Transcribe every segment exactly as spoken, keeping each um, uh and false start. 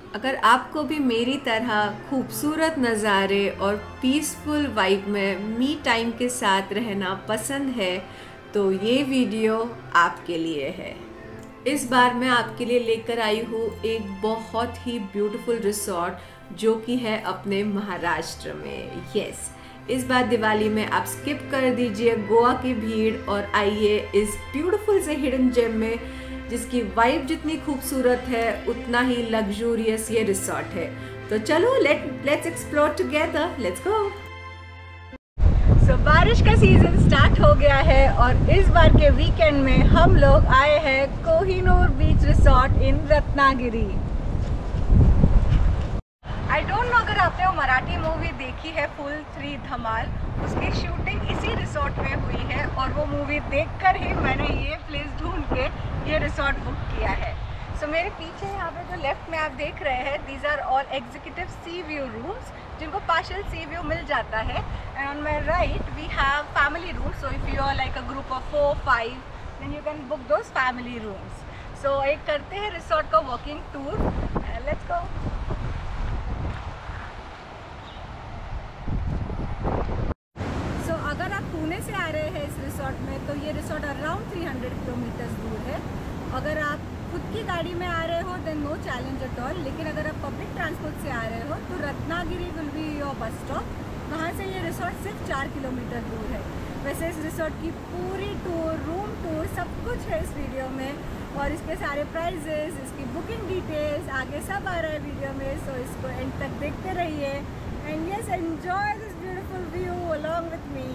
अगर आपको भी मेरी तरह खूबसूरत नज़ारे और पीसफुल वाइब में मी टाइम के साथ रहना पसंद है तो ये वीडियो आपके लिए है। इस बार मैं आपके लिए लेकर आई हूँ एक बहुत ही ब्यूटीफुल रिसोर्ट जो कि है अपने महाराष्ट्र में। यस, इस बार दिवाली में आप स्किप कर दीजिए गोवा की भीड़ और आइए इस ब्यूटीफुल से हिडन जेम में जिसकी वाइब जितनी खूबसूरत है उतना ही लग्जूरियस ये रिसोर्ट है। तो चलो let let's explore together, let's go. So बारिश का सीजन स्टार्ट हो गया है और इस बार के वीकेंड में हम लोग आए हैं Kohinoor beach resort in Ratnagiri. I don't know अगर आपने वो मराठी मूवी देखी है फुल थ्री धमाल, उसकी शूटिंग इसी रिसोर्ट में हुई है और वो मूवी देखकर ही मैंने ये प्लेस ढूंढ के ये रिसोर्ट बुक किया है। सो so, मेरे पीछे यहाँ पे जो लेफ्ट में आप देख रहे हैं these are all executive sea view rooms जिनको पार्शियल सी व्यू मिल जाता है। And on my right we have family rooms. So if you are like a group of four five then you can book those family rooms. So एक करते हैं resort का walking tour, let's go. अगर आप पुणे से आ रहे हैं इस रिसोर्ट में तो ये रिसोर्ट अराउंड तीन सौ किलोमीटर दूर है। अगर आप खुद की गाड़ी में आ रहे हो then no challenge at all, लेकिन अगर आप पब्लिक ट्रांसपोर्ट से आ रहे हो तो Ratnagiri will be your bus stop. वहाँ से ये रिसोर्ट सिर्फ चार किलोमीटर दूर है। वैसे इस रिसोर्ट की पूरी टूर, रूम टूर सब कुछ है इस वीडियो में और इसके सारे प्राइजेस, इसकी बुकिंग डिटेल्स आगे सब आ रहा है वीडियो में। सो इसको एंड तक देखते रहिए and yes enjoy this beautiful view along with me.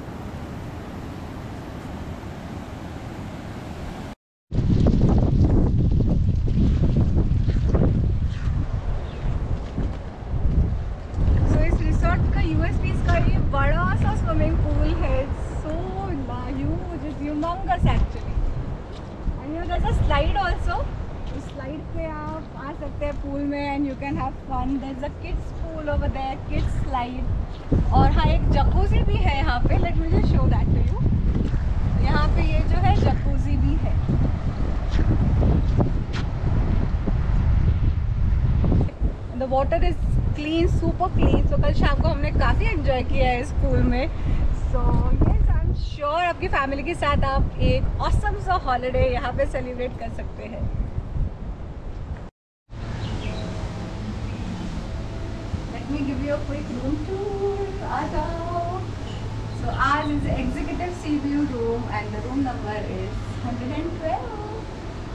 So इस रिसोर्ट का यूएसपी इसका ये बड़ा सा स्विमिंग पूल है। So huge, it's humongous actually. And you know there's a slide also. उस स्लाइड पे आप आ सकते हैं पूल में and you can have fun. There is a kids pool over there, kids slide. और हाँ एक जकूजी भी है यहाँ पे, let me just show that to you. यहाँ पे ये जो है जकूजी भी है। The water is clean, super clean. So कल शाम को हमने काफ़ी एंजॉय किया है इस पूल में। So yes I am sure आपकी फैमिली के साथ आप एक ऑसम सा हॉलीडे यहाँ पे सेलिब्रेट कर सकते हैं। Let me give you a quick room tour. So ours is the executive sea view room and the room number is one twelve.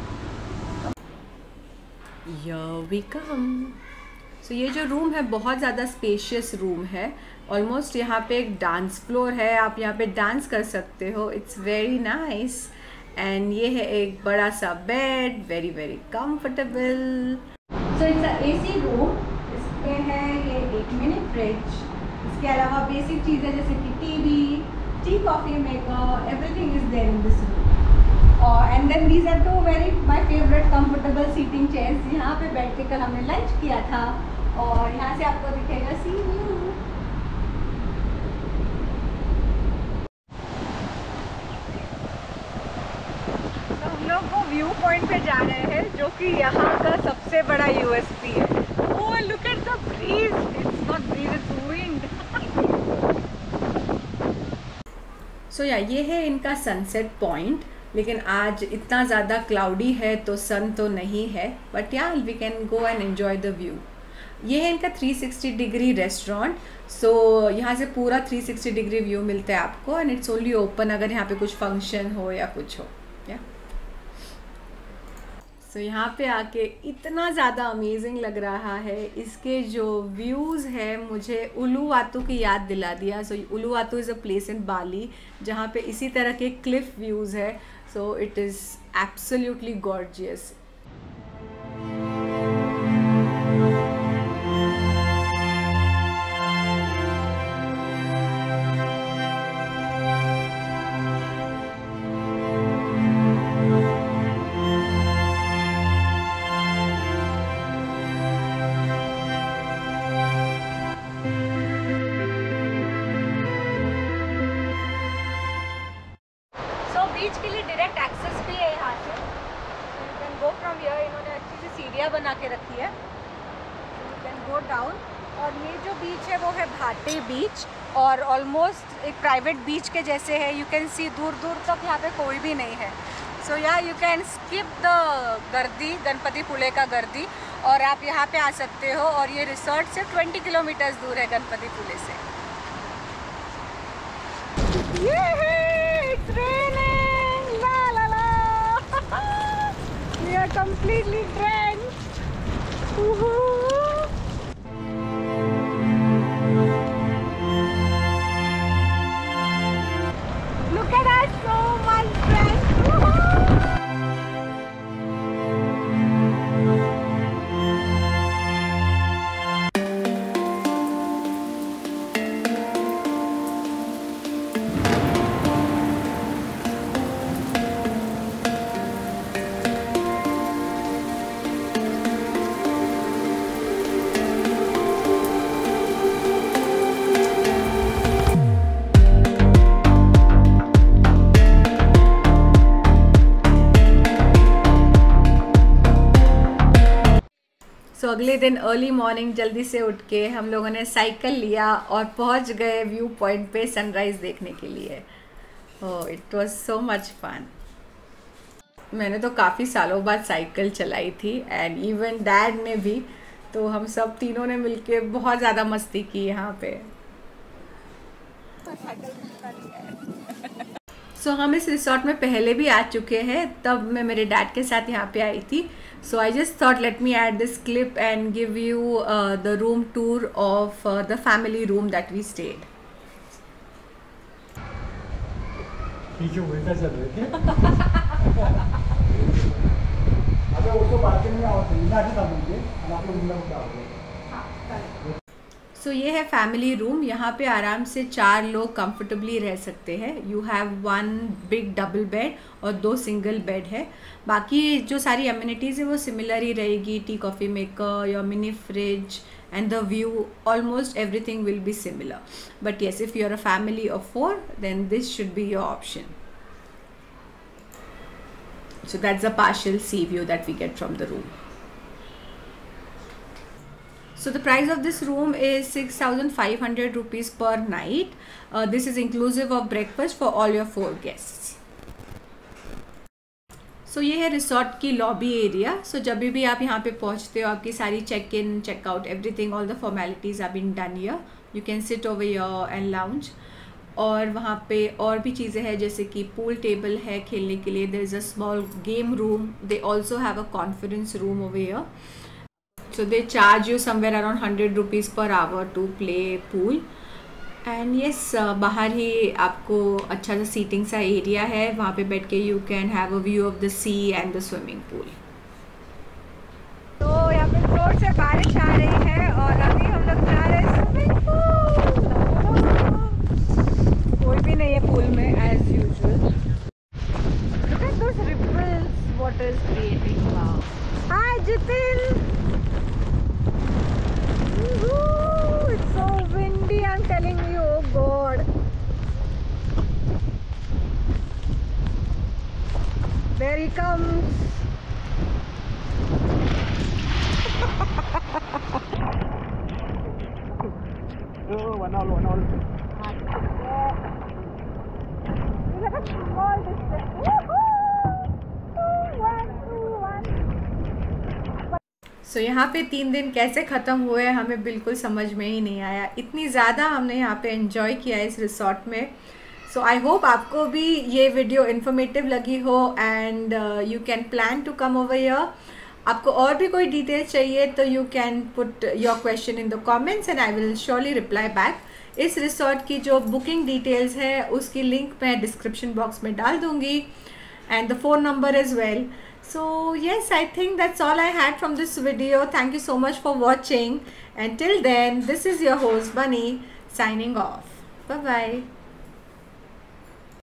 Here we come. So ये जो रूम है बहुत ज़्यादा स्पेशियस रूम है। Almost यहाँ पे एक dance floor है, आप यहाँ पे डांस कर सकते हो। It's very nice. एंड ये है एक बड़ा सा bed, very very comfortable. So it's a AC room. इसमें है ये एक मिनी फ्रिज, इसके अलावा बेसिक चीज़ें जैसे कि TV, tea coffee maker, everything is there in this room. और and then these are two very my favourite comfortable seating chairs. यहाँ पे बैठ के कल हमने लंच किया था और यहाँ से आपको दिखेगा सी व्यू। तो हम लोग वो व्यू पॉइंट पे जा रहे हैं जो कि यहाँ का सबसे बड़ा यूएसपी है। Oh, look at the breeze. It's not breeze, it's wind. So yeah, ये है इनका सनसेट पॉइंट, लेकिन आज इतना ज़्यादा क्लाउडी है तो सन तो नहीं है, बट या we can go and enjoy the view. ये है इनका three sixty degree restaurant. So यहाँ से पूरा थ्री सिक्सटी डिग्री व्यू मिलता है आपको एंड इट्स ओनली ओपन अगर यहाँ पे कुछ फंक्शन हो या कुछ हो। या सो so, यहाँ पे आके इतना ज़्यादा अमेजिंग लग रहा है। इसके जो व्यूज़ है मुझे उलुवातू की याद दिला दिया। सो उलुवातू इज़ अ प्लेस इन बाली जहाँ पे इसी तरह के क्लिफ व्यूज़ है। So it is absolutely gorgeous. Beach के लिए डायरेक्ट एक्सेस भी है यहाँ से, you can go go down. और ये जो बीच है वो है भाटे बीच और ऑलमोस्ट एक प्राइवेट बीच के जैसे है। यू कैन सी दूर दूर तक यहाँ पे कोई भी नहीं है। सो या यू कैन स्किप द गर्दी, गणपति पुले का गर्दी, और आप यहाँ पे आ सकते हो। और ये रिसोर्ट से ट्वेंटी किलोमीटर्स दूर है गणपति पुले से। ये है, it's raining, la la la, we are completely drenched. Look at us, so much drenched. So so, अगले दिन अर्ली मॉर्निंग जल्दी से उठ के हम लोगों ने साइकिल लिया और पहुंच गए व्यू पॉइंट पे सनराइज़ देखने के लिए। Oh, it was so much fun. मैंने तो काफ़ी सालों बाद साइकिल चलाई थी एंड इवन डैड ने भी, तो हम सब तीनों ने मिलके बहुत ज़्यादा मस्ती की यहाँ पे। सो so, हम इस रिसोर्ट में पहले भी आ चुके हैं, तब मैं मेरे डैड के साथ यहाँ पे आई थी। So I just thought let me add this clip and give you the room tour of the family room that we stayed. पीछे उल्टा चल रहे थे। अबे वो तो बातें नहीं आती ना था मुझे, आप लोग मिलना क्या हो। सो so, ये है फैमिली रूम। यहाँ पे आराम से चार लोग कंफर्टेबली रह सकते हैं। You have one big double bed और दो सिंगल बेड है। बाकी जो सारी अम्यूनिटीज़ है वो सिमिलर ही रहेगी। Tea coffee maker, your mini fridge and the view, almost everything will be similar. But yes, if you are a family of four then this should be your option. So that's a partial sea view that we get from the room. So the price of this room is six thousand five hundred rupees per night. Uh, this is inclusive of breakfast for all your four guests. So ये है resort की lobby area. So जब भी आप यहाँ पे पहुँचते हो, आपकी सारी check in, check out, everything, all the formalities have been done here. You can sit over here and lounge. और वहाँ पे और भी चीज़ें हैं जैसे कि पूल टेबल है खेलने के लिए. There is a small game room. They also have a conference room over here. So they charge you somewhere around one hundred rupees per hour to play pool. And yes, uh, बाहर ही आपको अच्छा सा seating सा area है. वहाँ पे बैठ के you can have a view of the sea and the swimming pool. तो यहाँ पे जोर से बारिश आ रही है और अभी हम लोग जा रहे हैं स्विमिंग पूल. कोई भी नहीं है पूल में as usual. Look at those ripples water is creating. Wow. Hi Jitin. It's so windy, I'm telling you. Oh God. There he comes. Oh, one all, one all. It's like a small distance. Woohoo! One, two, one. So so, यहाँ पे तीन दिन कैसे ख़त्म हुए हमें बिल्कुल समझ में ही नहीं आया. इतनी ज़्यादा हमने यहाँ पे एंजॉय किया इस रिसोर्ट में. सो आई होप आपको भी ये वीडियो इन्फॉर्मेटिव लगी हो and you can plan to come over here. आपको और भी कोई डिटेल चाहिए तो you can put your question in the comments and I will surely reply back. इस रिसोर्ट की जो बुकिंग डिटेल्स है उसकी लिंक मैं डिस्क्रिप्शन बॉक्स में डाल दूँगी and the phone number as well. So yes, I think that's all I had from this video. Thank you so much for watching. Until then, this is your host Bunny signing off. Bye bye.